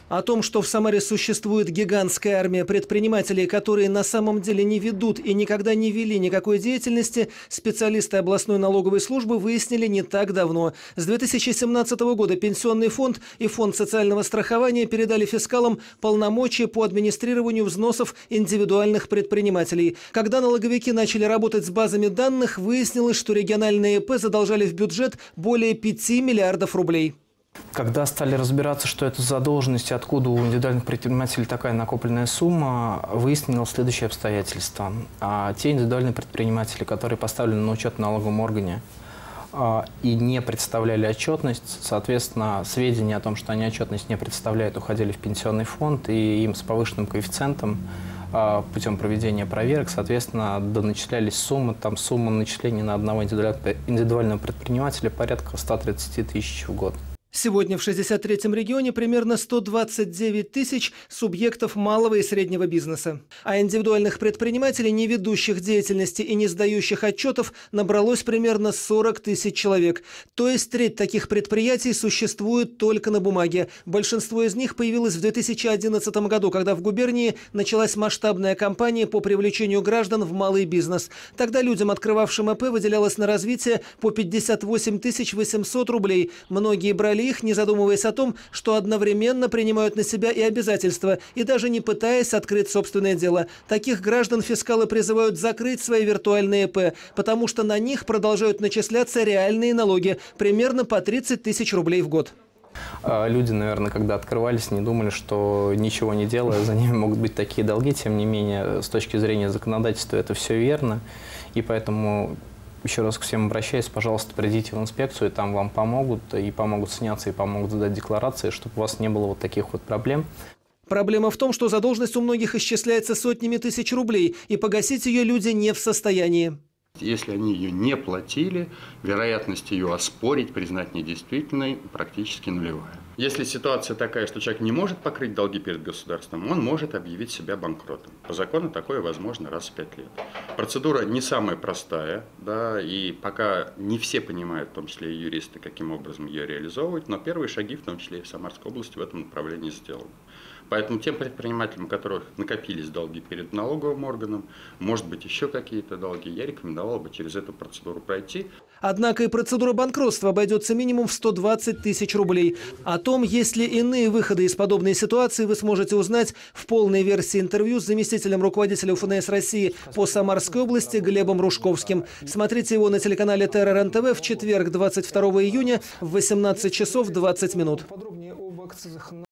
О том, что в Самаре существует гигантская армия предпринимателей, которые на самом деле не ведут и никогда не вели никакой деятельности, специалисты областной налоговой службы выяснили не так давно. С 2017 года Пенсионный фонд и Фонд социального страхования передали фискалам полномочия по администрированию взносов индивидуальных предпринимателей. Когда налоговики начали работать с базами данных, выяснилось, что региональные ИП задолжали в бюджет более 5 миллиардов рублей. Когда стали разбираться, что это задолженность, откуда у индивидуальных предпринимателей такая накопленная сумма, выяснилось следующее обстоятельство. Те индивидуальные предприниматели, которые поставлены на учет в налоговом органе и не представляли отчетность, соответственно, сведения о том, что они отчетность не представляют, уходили в пенсионный фонд, и им с повышенным коэффициентом путем проведения проверок, соответственно, доначислялись суммы. Там сумма начисления на одного индивидуального предпринимателя порядка 130 тысяч в год. Сегодня в 63-м регионе примерно 129 тысяч субъектов малого и среднего бизнеса. А индивидуальных предпринимателей, не ведущих деятельности и не сдающих отчетов, набралось примерно 40 тысяч человек. То есть треть таких предприятий существует только на бумаге. Большинство из них появилось в 2011 году, когда в губернии началась масштабная кампания по привлечению граждан в малый бизнес. Тогда людям, открывавшим ИП, выделялось на развитие по 58 800 рублей. Многие брали их, не задумываясь о том, что одновременно принимают на себя и обязательства, и даже не пытаясь открыть собственное дело. Таких граждан фискалы призывают закрыть свои виртуальные ИП, потому что на них продолжают начисляться реальные налоги, примерно по 30 тысяч рублей в год. Люди, наверное, когда открывались, не думали, что ничего не делая, за ними могут быть такие долги. Тем не менее, с точки зрения законодательства это все верно, и поэтому... Еще раз к всем обращаюсь, пожалуйста, придите в инспекцию, и там вам помогут, и помогут сняться, и помогут задать декларации, чтобы у вас не было вот таких вот проблем. Проблема в том, что задолженность у многих исчисляется сотнями тысяч рублей, и погасить ее люди не в состоянии. Если они ее не платили, вероятность ее оспорить, признать недействительной практически нулевая. Если ситуация такая, что человек не может покрыть долги перед государством, он может объявить себя банкротом. По закону такое возможно раз в 5 лет. Процедура не самая простая, да, и пока не все понимают, в том числе и юристы, каким образом ее реализовывать, но первые шаги, в том числе и в Самарской области, в этом направлении сделаны. Поэтому тем предпринимателям, у которых накопились долги перед налоговым органом, может быть еще какие-то долги, я рекомендовал бы через эту процедуру пройти. Однако и процедура банкротства обойдется минимум в 120 тысяч рублей. О том, есть ли иные выходы из подобной ситуации, вы сможете узнать в полной версии интервью с заместителем руководителя ФНС России по Самарской области Глебом Рушковским. Смотрите его на телеканале Терра РЕН-ТВ в четверг, 22 июня в 18 часов 20 минут.